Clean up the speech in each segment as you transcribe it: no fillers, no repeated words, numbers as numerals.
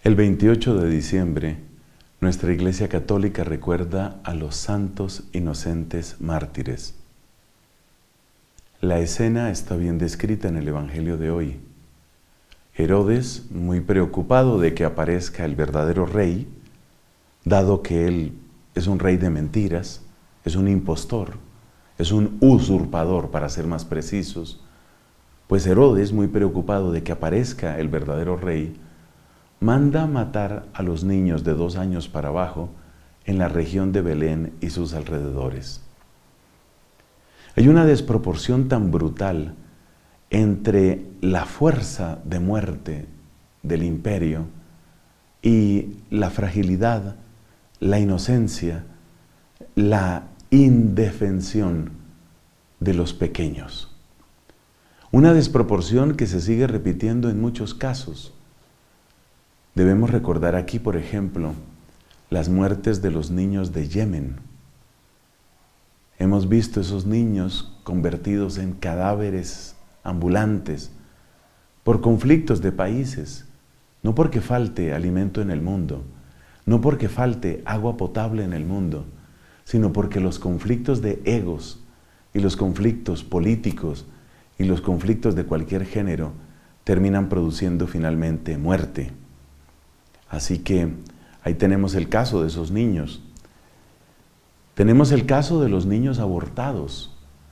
El 28 de diciembre, nuestra Iglesia Católica recuerda a los santos inocentes mártires. La escena está bien descrita en el Evangelio de hoy. Herodes, muy preocupado de que aparezca el verdadero rey, dado que él es un rey de mentiras, es un impostor, es un usurpador, para ser más precisos, pues Herodes, muy preocupado de que aparezca el verdadero rey, manda matar a los niños de 2 años para abajo en la región de Belén y sus alrededores. Hay una desproporción tan brutal entre la fuerza de muerte del imperio y la fragilidad, la inocencia, la indefensión de los pequeños. Una desproporción que se sigue repitiendo en muchos casos. Debemos recordar aquí, por ejemplo, las muertes de los niños de Yemen. Hemos visto esos niños convertidos en cadáveres ambulantes por conflictos de países, no porque falte alimento en el mundo, no porque falte agua potable en el mundo, sino porque los conflictos de egos y los conflictos políticos y los conflictos de cualquier género terminan produciendo finalmente muerte. Así que ahí tenemos el caso de esos niños. Tenemos el caso de los niños abortados.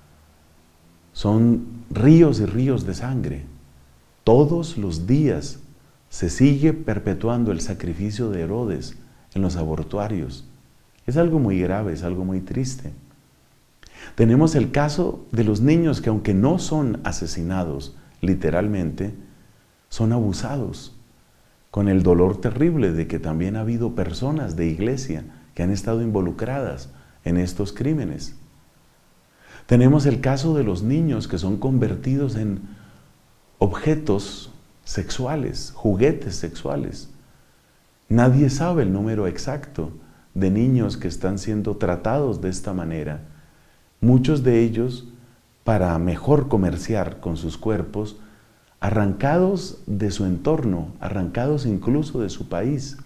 Son ríos y ríos de sangre. Todos los días se sigue perpetuando el sacrificio de Herodes en los abortuarios. Es algo muy grave, es algo muy triste. Tenemos el caso de los niños que, aunque no son asesinados literalmente, son abusados, con el dolor terrible de que también ha habido personas de iglesia que han estado involucradas en estos crímenes. Tenemos el caso de los niños que son convertidos en objetos sexuales, juguetes sexuales. Nadie sabe el número exacto de niños que están siendo tratados de esta manera. Muchos de ellos, para mejor comerciar con sus cuerpos, arrancados de su entorno, arrancados incluso de su país.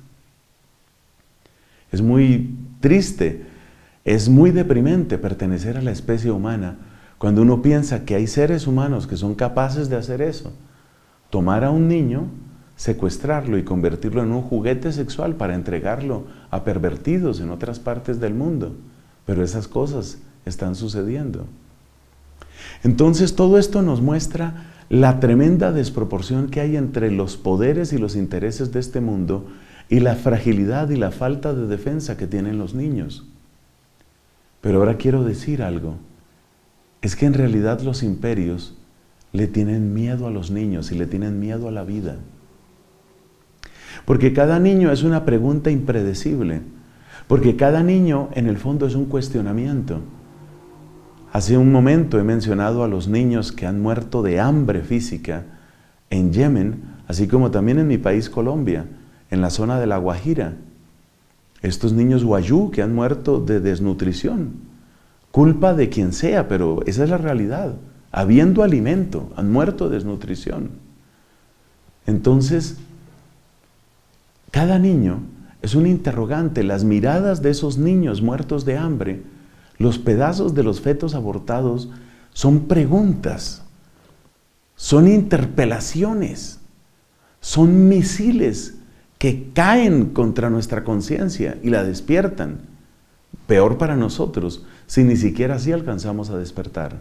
Es muy triste, es muy deprimente pertenecer a la especie humana cuando uno piensa que hay seres humanos que son capaces de hacer eso. Tomar a un niño, secuestrarlo y convertirlo en un juguete sexual para entregarlo a pervertidos en otras partes del mundo. Pero esas cosas están sucediendo. Entonces todo esto nos muestra la tremenda desproporción que hay entre los poderes y los intereses de este mundo y la fragilidad y la falta de defensa que tienen los niños. Pero ahora quiero decir algo, es que en realidad los imperios le tienen miedo a los niños y le tienen miedo a la vida. Porque cada niño es una pregunta impredecible, porque cada niño en el fondo es un cuestionamiento. Hace un momento he mencionado a los niños que han muerto de hambre física en Yemen, así como también en mi país Colombia, en la zona de La Guajira. Estos niños guayú que han muerto de desnutrición, culpa de quien sea, pero esa es la realidad. Habiendo alimento, han muerto de desnutrición. Entonces, cada niño es un interrogante. Las miradas de esos niños muertos de hambre, los pedazos de los fetos abortados, son preguntas, son interpelaciones, son misiles que caen contra nuestra conciencia y la despiertan. Peor para nosotros, si ni siquiera así alcanzamos a despertar.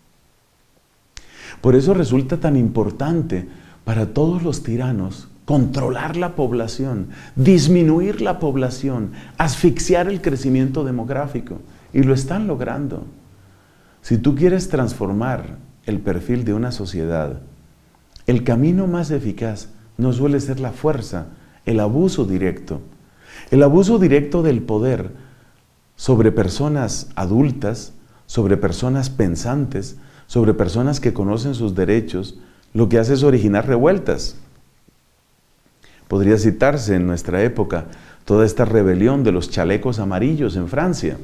Por eso resulta tan importante para todos los tiranos controlar la población, disminuir la población, asfixiar el crecimiento demográfico. Y lo están logrando. Si tú quieres transformar el perfil de una sociedad, el camino más eficaz no suele ser la fuerza, el abuso directo. El abuso directo del poder sobre personas adultas, sobre personas pensantes, sobre personas que conocen sus derechos, lo que hace es originar revueltas. Podría citarse en nuestra época toda esta rebelión de los chalecos amarillos en Francia.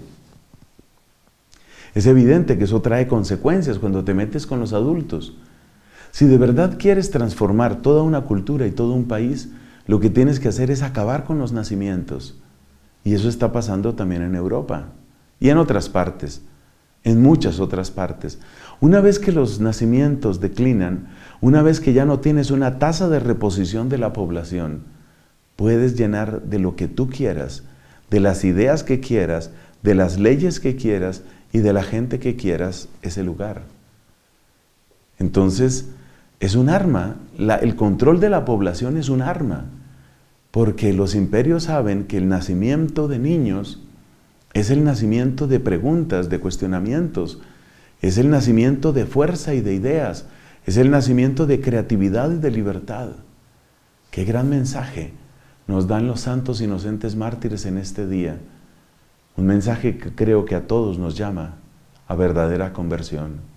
Es evidente que eso trae consecuencias cuando te metes con los adultos. Si de verdad quieres transformar toda una cultura y todo un país, lo que tienes que hacer es acabar con los nacimientos. Y eso está pasando también en Europa y en otras partes, en muchas otras partes. Una vez que los nacimientos declinan, una vez que ya no tienes una tasa de reposición de la población, puedes llenar de lo que tú quieras, de las ideas que quieras, de las leyes que quieras y de la gente que quieras ese lugar. Entonces, es un arma, el control de la población es un arma, porque los imperios saben que el nacimiento de niños es el nacimiento de preguntas, de cuestionamientos, es el nacimiento de fuerza y de ideas, es el nacimiento de creatividad y de libertad. ¡Qué gran mensaje nos dan los santos inocentes mártires en este día! Un mensaje que creo que a todos nos llama a verdadera conversión.